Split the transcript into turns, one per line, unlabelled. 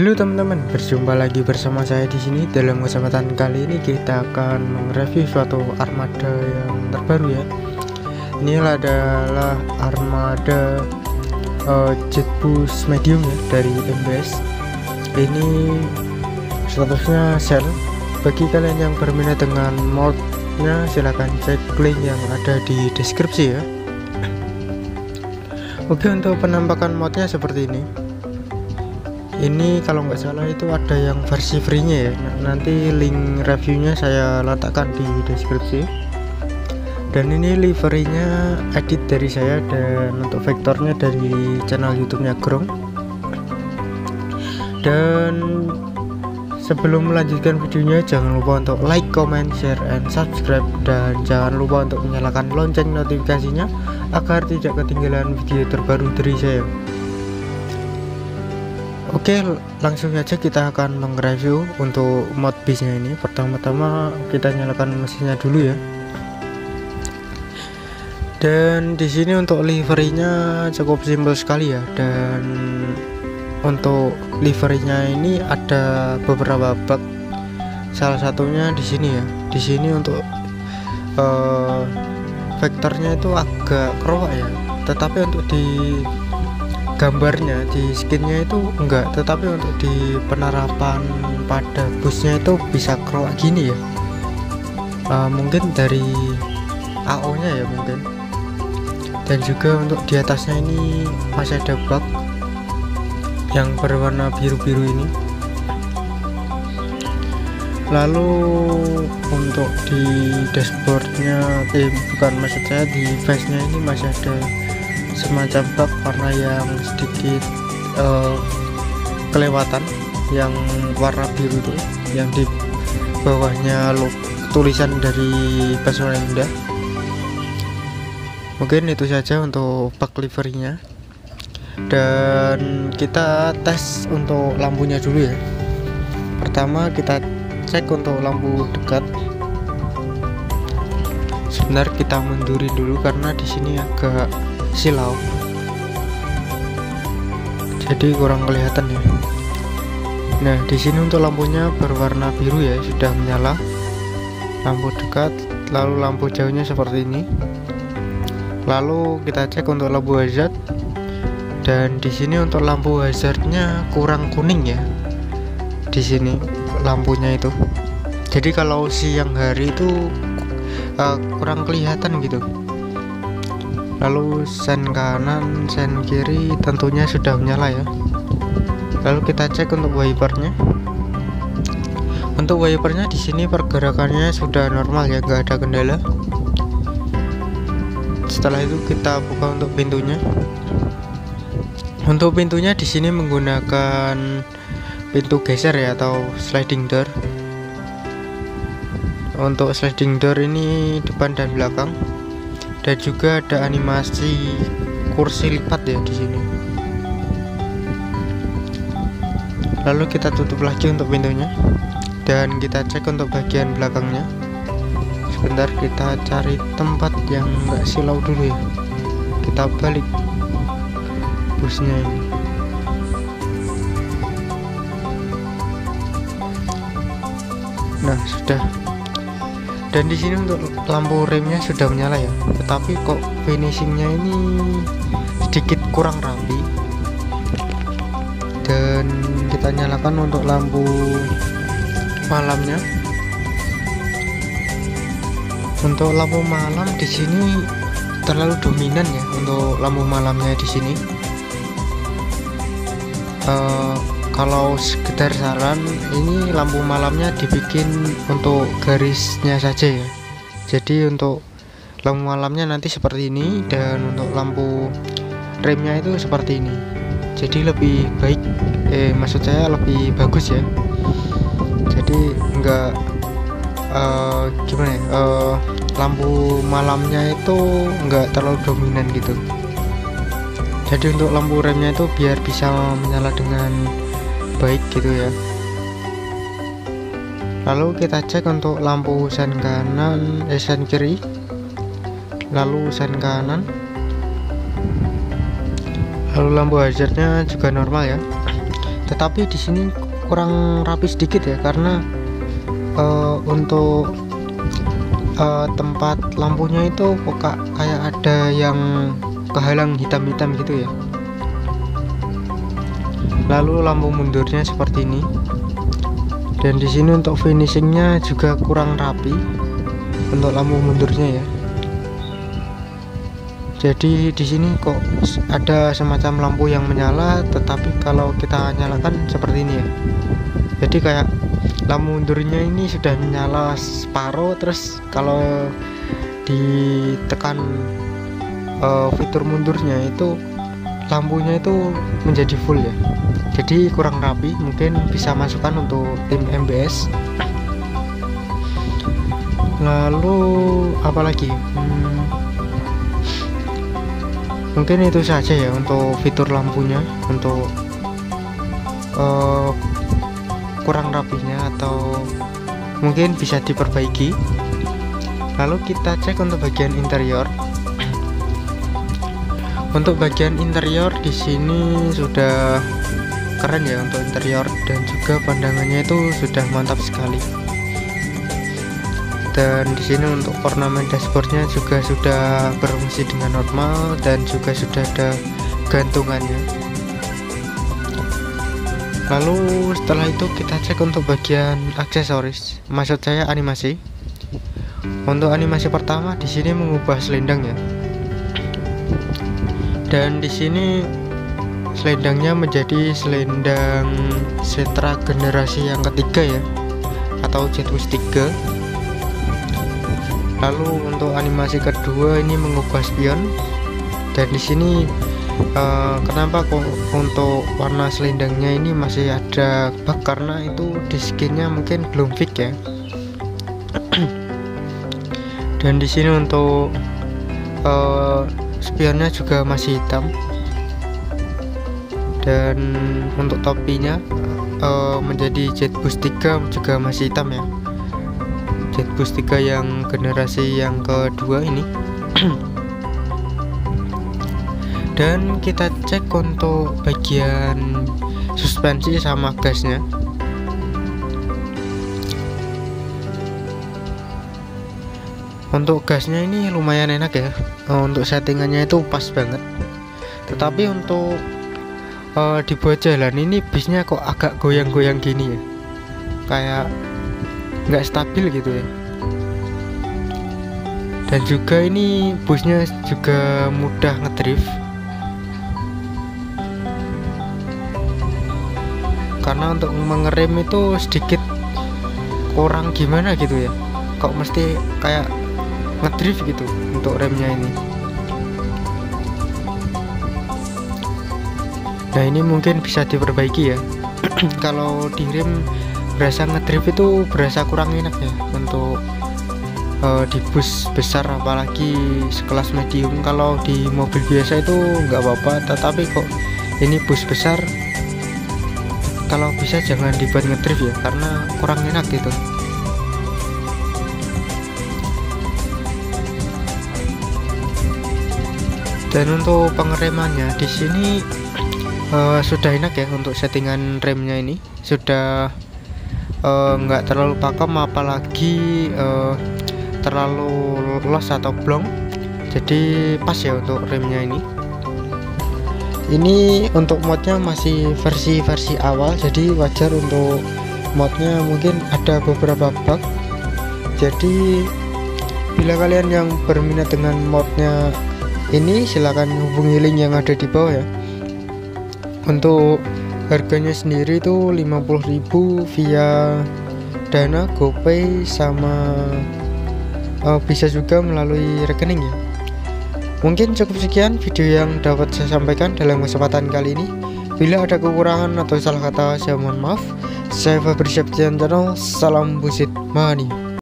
Halo teman-teman, berjumpa lagi bersama saya di sini. Dalam kesempatan kali ini kita akan mereview suatu armada yang terbaru ya. Ini adalah armada jet boost medium ya dari MBS. Ini statusnya sell. Bagi kalian yang berminat dengan modnya, silahkan cek link yang ada di deskripsi ya. Oke, untuk penampakan modnya seperti ini. Ini kalau nggak salah itu ada yang versi free-nya ya. Nanti link reviewnya saya letakkan di deskripsi. Dan ini liverynya edit dari saya, dan untuk vektornya dari channel YouTube-nya Grong. Dan sebelum melanjutkan videonya, jangan lupa untuk like, comment, share, and subscribe, dan jangan lupa untuk menyalakan lonceng notifikasinya agar tidak ketinggalan video terbaru dari saya. Oke, langsung saja kita akan mengreview untuk mod bisnya ini. Pertama-tama kita nyalakan mesinnya dulu ya. Dan di sini untuk liverynya cukup simpel sekali ya. Dan untuk liverynya ini ada beberapa bug. Salah satunya di sini ya. Di sini untuk vektornya itu agak keruak ya. Tetapi untuk di gambarnya, di skinnya itu enggak, tetapi untuk di penerapan pada busnya itu bisa keruak gini ya. Mungkin dari AO nya ya mungkin. Dan juga untuk di atasnya ini masih ada bug yang berwarna biru-biru ini. Lalu untuk di dashboardnya, bukan, maksud saya di face nya ini masih ada semacam bug warna yang sedikit kelewatan, yang warna biru itu, yang di bawahnya tulisan dari Pesona Indah. Mungkin itu saja untuk bug liverynya. Dan kita tes untuk lampunya dulu ya. Pertama kita cek untuk lampu dekat. Sebentar, kita mundurin dulu karena di sini agak silau, jadi kurang kelihatan ya. Nah, di sini untuk lampunya berwarna biru ya, sudah menyala lampu dekat. Lalu lampu jauhnya seperti ini. Lalu kita cek untuk lampu hazard, dan di sini untuk lampu hazardnya kurang kuning ya. Di sini lampunya itu, jadi kalau siang hari itu kurang kelihatan gitu. Lalu sen kanan, sen kiri tentunya sudah menyala ya. Lalu kita cek untuk wipernya. Untuk wipernya di sini pergerakannya sudah normal ya, nggak ada kendala. Setelah itu kita buka untuk pintunya. Untuk pintunya di sini menggunakan pintu geser ya, atau sliding door. Untuk sliding door ini depan dan belakang. Dan juga ada animasi kursi lipat ya di sini. Lalu kita tutup lagi untuk pintunya, dan kita cek untuk bagian belakangnya. Sebentar, kita cari tempat yang enggak silau dulu ya. Kita balik busnya ini. Nah, sudah. Dan di sini untuk lampu remnya sudah menyala ya, tetapi kok finishingnya ini sedikit kurang rapi. Dan kita nyalakan untuk lampu malamnya. Untuk lampu malam di sini terlalu dominan ya, untuk lampu malamnya di sini. Kalau sekedar saran, ini lampu malamnya dibikin untuk garisnya saja ya. Jadi untuk lampu malamnya nanti seperti ini, dan untuk lampu remnya itu seperti ini. Jadi lebih baik, maksud saya lebih bagus ya. Jadi enggak gimana ya, lampu malamnya itu enggak terlalu dominan gitu. Jadi untuk lampu remnya itu biar bisa menyala dengan baik gitu ya. Lalu kita cek untuk lampu sen kanan, sen kiri, lalu sen kanan, lalu lampu hazardnya juga normal ya. tetapi di sini kurang rapi sedikit ya, karena untuk tempat lampunya itu kok kayak ada yang kehalang hitam-hitam gitu ya. Lalu lampu mundurnya seperti ini, dan di sini untuk finishingnya juga kurang rapi untuk lampu mundurnya ya. Jadi di sini kok ada semacam lampu yang menyala, tetapi kalau kita nyalakan seperti ini ya. Jadi kayak lampu mundurnya ini sudah menyala separuh, terus kalau ditekan fitur mundurnya itu lampunya itu menjadi full ya. Jadi kurang rapi, mungkin bisa masukkan untuk tim MBS. Lalu apalagi? Mungkin itu saja ya untuk fitur lampunya, untuk kurang rapinya atau mungkin bisa diperbaiki. Lalu kita cek untuk bagian interior. Untuk bagian interior di sini sudah keren ya untuk interior, dan juga pandangannya itu sudah mantap sekali. Dan di sini untuk ornamen dashboardnya juga sudah berfungsi dengan normal, dan juga sudah ada gantungannya. Lalu setelah itu kita cek untuk bagian aksesoris, maksud saya animasi. Untuk animasi pertama di sini mengubah selendang ya, dan di sini selendangnya menjadi selendang Setra generasi yang ketiga ya, atau Jetboost 3. Lalu untuk animasi kedua ini mengubah spion, dan di sini kenapa kok untuk warna selendangnya ini masih ada bug, karena itu di skinnya mungkin belum fix ya. Dan di sini untuk spionnya juga masih hitam, dan untuk topinya menjadi Jetboost 3 juga masih hitam ya. Jetboost 3 yang generasi yang kedua ini. Dan kita cek untuk bagian suspensi sama gasnya. Untuk gasnya ini lumayan enak ya, untuk settingannya itu pas banget. Tetapi untuk dibuat jalan ini bisnya kok agak goyang-goyang gini ya, kayak nggak stabil gitu ya. Dan juga ini busnya juga mudah ngedrift, karena untuk mengerem itu sedikit kurang gimana gitu ya, kok mesti kayak ngedrift gitu untuk remnya ini. Nah ini mungkin bisa diperbaiki ya. Kalau di rem berasa ngedrift itu berasa kurang enak ya untuk di bus besar, apalagi sekelas medium. Kalau di mobil biasa itu nggak apa-apa, tetapi kok ini bus besar, kalau bisa jangan dibuat ngedrift ya, karena kurang enak gitu. Dan untuk pengeremannya di sini sudah enak ya, untuk settingan remnya ini sudah nggak terlalu pakem, apalagi terlalu los atau blong, jadi pas ya untuk remnya ini. Ini untuk modnya masih versi awal, jadi wajar untuk modnya mungkin ada beberapa bug. Jadi bila kalian yang berminat dengan modnya ini, silahkan hubungi link yang ada di bawah ya. Untuk harganya sendiri itu 50.000 via Dana, GoPay, sama bisa juga melalui rekening ya. Mungkin cukup sekian video yang dapat saya sampaikan dalam kesempatan kali ini. Bila ada kekurangan atau salah kata, saya mohon maaf. Saya Fabri Septian Channel, salam busit money.